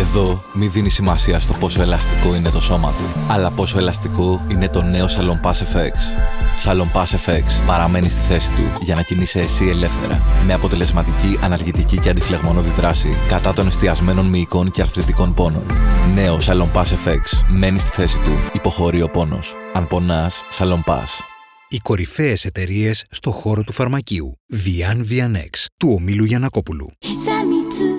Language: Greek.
Εδώ μη δίνει σημασία στο πόσο ελαστικό είναι το σώμα του, αλλά πόσο ελαστικό είναι το νέο Salonpas FX. Salonpas FX παραμένει στη θέση του για να κινείσαι εσύ ελεύθερα, με αποτελεσματική αναλγητική και αντιφλεγμονώδη δράση κατά των εστιασμένων μυϊκών και αρθριτικών πόνων. Νέο Salonpas FX μένει στη θέση του, υποχωρεί ο πόνος. Αν πονάς, Salonpas. Οι κορυφαίες εταιρείες στο χώρο του φαρμακείου. Vian Vianex, του ομίλου Γιαννακόπουλου.